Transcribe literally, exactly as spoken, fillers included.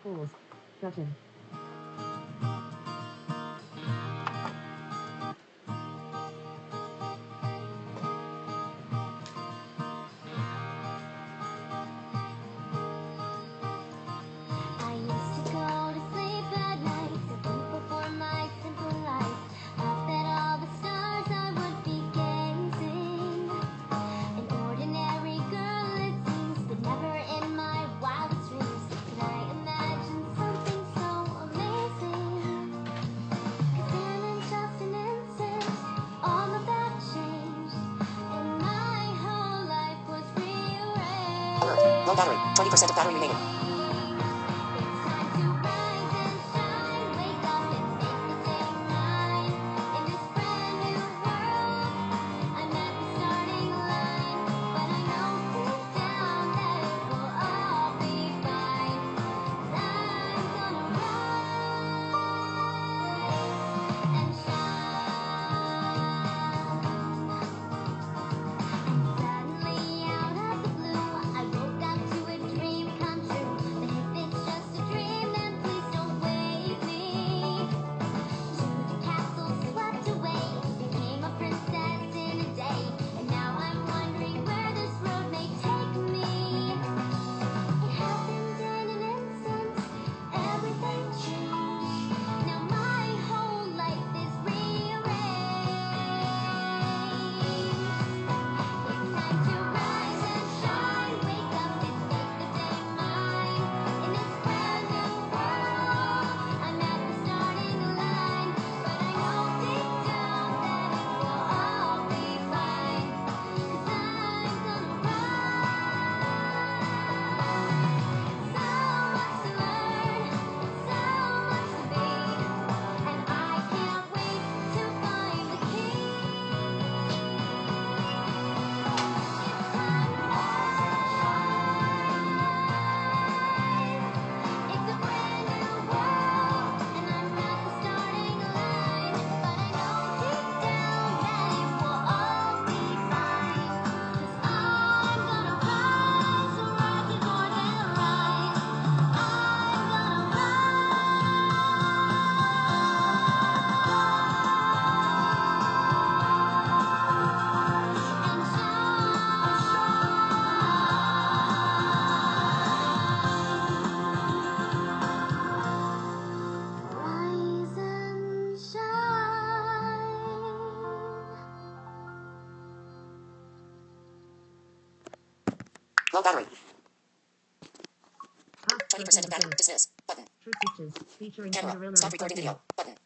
Fools. Gretchen. I used to go to sleep at night to think before my simple life. Thought that all the stars I would be gazing. An ordinary girl it seems, but never in my wildest dreams could I imagine something so amazing. 'Cause then in just an instant, all of that changed, and my whole life was rearranged. Alert. Low battery. twenty percent of battery remaining. It's time to rise and shine, wake up and make the day mine. In this brand new world, I'm at the starting line, but I know deep down that it will all be fine. 'Cause I'm gonna rise and shine. And suddenly, out of the blue, I woke up to a dream come true. But if it's just a dream, then please don't wake me. To the castle swept away, became a princess in a day, and now I'm wondering where this road may take me. It happened in an instant, everything changed. Now my whole life is rearranged. It's time to rise and shine, wake up and make the day mine. In this brand new world, I'm at the starting line, but I know deep down that it will all be fine. 'Cause I'm gonna rise. So much to learn, so much to be, and I can't wait to find the key. It's time to rise and shine. It's a brand new world, and I'm at the starting line, but I know deep down that it will all be fine. 'Cause I'm gonna rise, rise and more than rise. I'm gonna rise and shine. Low battery. Past twenty percent of battery. Dismiss. Button. True Features. Featuring Camera. Cinderella Stop recording reflecting. video. Button.